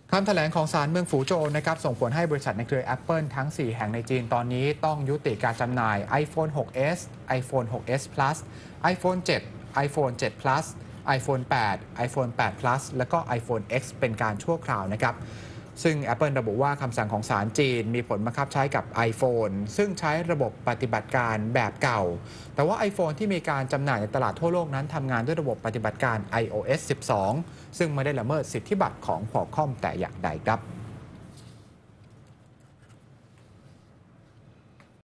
คำแถลงของศาลเมืองฝูโจวนะครับส่งผลให้บริษัทในเครือ Apple ทั้ง 4 แห่งในจีนตอนนี้ต้องยุติการจำหน่าย iPhone 6s iPhone 6s Plus iPhone 7 iPhone 7 Plus iPhone 8 iPhone 8 Plus และก็ iPhone X เป็นการชั่วคราวนะครับซึ่ง Apple ระบุว่าคำสั่งของศาลจีนมีผลบังคับใช้กับ iPhone ซึ่งใช้ระบบปฏิบัติการแบบเก่าแต่ว่า iPhone ที่มีการจำหน่ายในตลาดทั่วโลกนั้นทำงานด้วยระบบปฏิบัติการ iOS 12 ซึ่งไม่ได้ละเมิดสิทธิบัตรของ Qualcomm แต่อย่างใดครับ